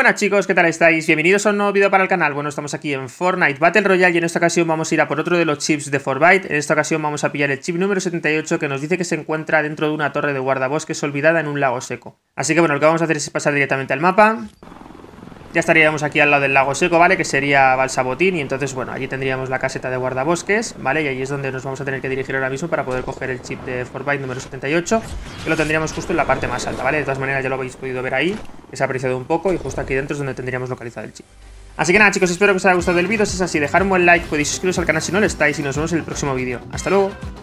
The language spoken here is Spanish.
Buenas chicos, ¿qué tal estáis? Bienvenidos a un nuevo vídeo para el canal. Bueno, estamos aquí en Fortnite Battle Royale y en esta ocasión vamos a ir a por otro de los chips de Fortbyte. En esta ocasión vamos a pillar el chip número 78 que nos dice que se encuentra dentro de una torre de guardabosques olvidada en un lago seco. Así que bueno, lo que vamos a hacer es pasar directamente al mapa. Ya estaríamos aquí al lado del lago seco, ¿vale? Que sería Balsabotín y entonces, bueno, allí tendríamos la caseta de guardabosques, ¿vale? Y ahí es donde nos vamos a tener que dirigir ahora mismo para poder coger el chip de Fortbyte número 78, que lo tendríamos justo en la parte más alta, ¿vale? De todas maneras ya lo habéis podido ver ahí, que se ha apreciado un poco y justo aquí dentro es donde tendríamos localizado el chip. Así que nada chicos, espero que os haya gustado el vídeo, si es así, dejad un buen like, podéis suscribiros al canal si no lo estáis y nos vemos en el próximo vídeo. ¡Hasta luego!